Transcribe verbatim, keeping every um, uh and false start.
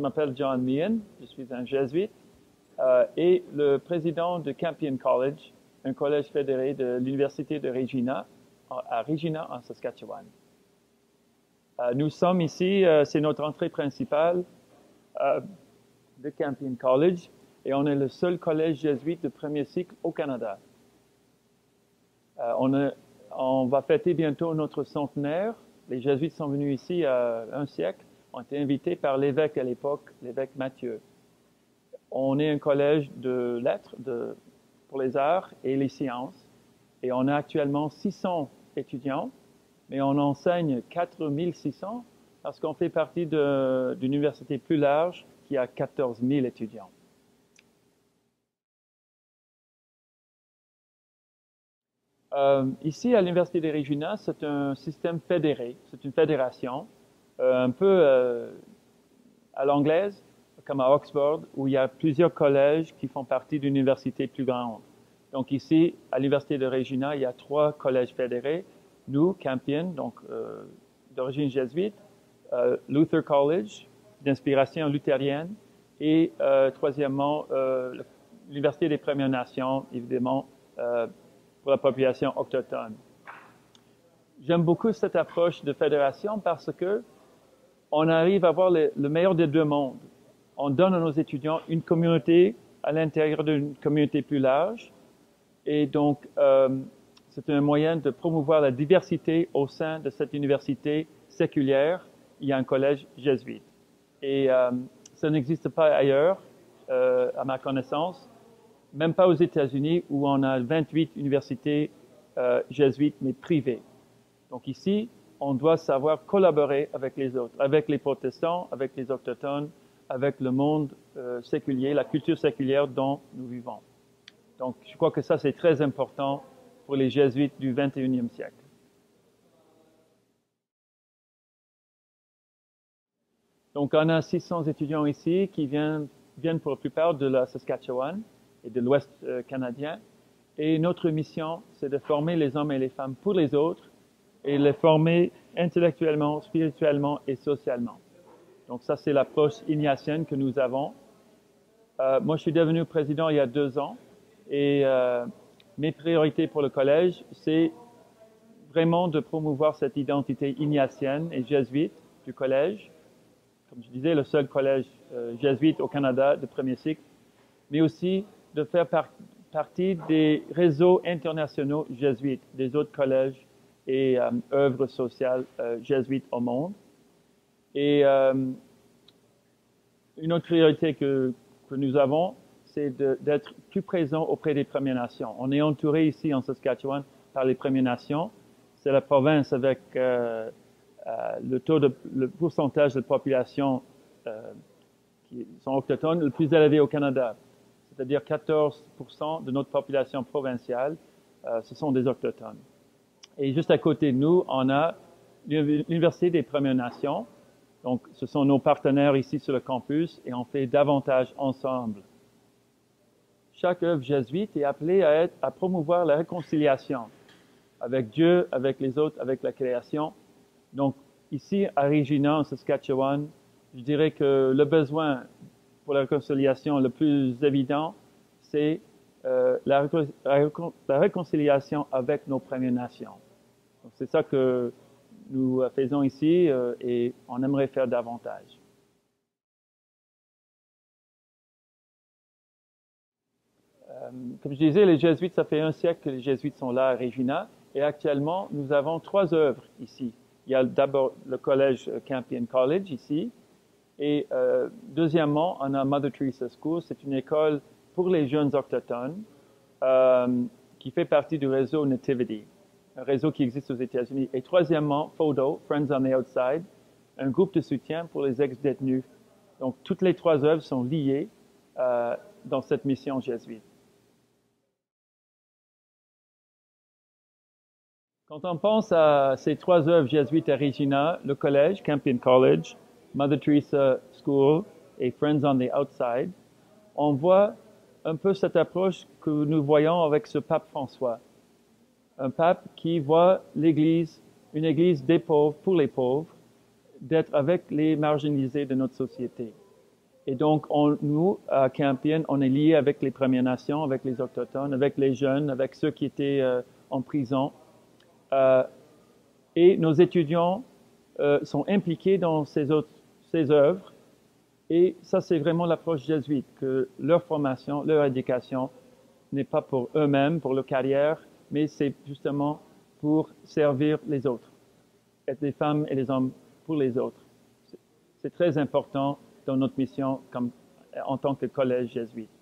m'appelle John Meehan, je suis un jésuite euh, et le président de Campion College, un collège fédéré de l'Université de Regina, à Regina, en Saskatchewan. Euh, nous sommes ici, euh, c'est notre entrée principale euh, de Campion College, et on est le seul collège jésuite de premier cycle au Canada. Euh, on, a, on va fêter bientôt notre centenaire. Les jésuites sont venus ici il y a un siècle, ont été invités par l'évêque à l'époque, l'évêque Mathieu. On est un collège de lettres, de, pour les arts et les sciences, et on a actuellement six cents étudiants, mais on enseigne quatre mille six cents parce qu'on fait partie d'une université plus large qui a quatorze mille étudiants. Euh, ici, à l'Université de Regina, c'est un système fédéré, c'est une fédération, euh, un peu euh, à l'anglaise, comme à Oxford, où il y a plusieurs collèges qui font partie d'une université plus grande. Donc ici, à l'Université de Regina, il y a trois collèges fédérés. Nous, Campion, donc euh, d'origine jésuite, euh, Luther College, d'inspiration luthérienne, et euh, troisièmement, euh, l'Université des Premières Nations, évidemment, euh, pour la population autochtone. J'aime beaucoup cette approche de fédération parce que on arrive à avoir le, le meilleur des deux mondes. On donne à nos étudiants une communauté à l'intérieur d'une communauté plus large, et donc euh, c'est un moyen de promouvoir la diversité au sein de cette université séculière. Il y a un collège jésuite. Et euh, ça n'existe pas ailleurs, euh, à ma connaissance, même pas aux États-Unis où on a vingt-huit universités euh, jésuites, mais privées. Donc ici, on doit savoir collaborer avec les autres, avec les protestants, avec les autochtones, avec le monde euh, séculier, la culture séculière dont nous vivons. Donc je crois que ça, c'est très important pour les jésuites du vingt et unième siècle. Donc, on a six cents étudiants ici qui viennent, viennent pour la plupart de la Saskatchewan et de l'Ouest euh, canadien. Et notre mission, c'est de former les hommes et les femmes pour les autres et les former intellectuellement, spirituellement et socialement. Donc, ça, c'est l'approche ignatienne que nous avons. Euh, moi, je suis devenu président il y a deux ans et euh, mes priorités pour le collège, c'est vraiment de promouvoir cette identité ignatienne et jésuite du collège. Comme je disais, le seul collège euh, jésuite au Canada de premier cycle, mais aussi de faire par partie des réseaux internationaux jésuites, des autres collèges et euh, œuvres sociales euh, jésuites au monde. Et euh, une autre priorité que, que nous avons, c'est d'être plus présent auprès des Premières Nations. On est entouré ici en Saskatchewan par les Premières Nations. C'est la province avec euh, euh, le taux de, le pourcentage de population euh, qui sont autochtones le plus élevé au Canada. C'est-à-dire quatorze pour cent de notre population provinciale, euh, ce sont des autochtones. Et juste à côté de nous, on a l'Université des Premières Nations. Donc, ce sont nos partenaires ici sur le campus et on fait davantage ensemble. Chaque œuvre jésuite est appelée à, être, à promouvoir la réconciliation avec Dieu, avec les autres, avec la création. Donc, ici, à Regina, en Saskatchewan, je dirais que le besoin pour la réconciliation le plus évident, c'est euh, la, la réconciliation avec nos Premières Nations. Donc, c'est ça que nous faisons ici euh, et on aimerait faire davantage. Euh, comme je disais, les jésuites, ça fait un siècle que les jésuites sont là à Regina et actuellement, nous avons trois œuvres ici. Il y a d'abord le collège Campion College ici et euh, deuxièmement, on a Mother Teresa School. C'est une école pour les jeunes autochtones euh, qui fait partie du réseau Nativity, un réseau qui existe aux États-Unis. Et troisièmement, F O D O, Friends on the Outside, un groupe de soutien pour les ex-détenus. Donc, toutes les trois œuvres sont liées euh, dans cette mission jésuite. Quand on pense à ces trois œuvres jésuites à Regina, le collège, Campion College, Mother Teresa School et Friends on the Outside, on voit un peu cette approche que nous voyons avec ce pape François. Un pape qui voit l'Église, une Église des pauvres, pour les pauvres, d'être avec les marginalisés de notre société. Et donc, on, nous, à Campion, on est liés avec les Premières Nations, avec les Autochtones, avec les jeunes, avec ceux qui étaient euh, en prison. Euh, et nos étudiants euh, sont impliqués dans ces, autres, ces œuvres. Et ça, c'est vraiment l'approche jésuite, que leur formation, leur éducation n'est pas pour eux-mêmes, pour leur carrière, mais c'est justement pour servir les autres, être les femmes et les hommes pour les autres. C'est très important dans notre mission comme, en tant que collège jésuite.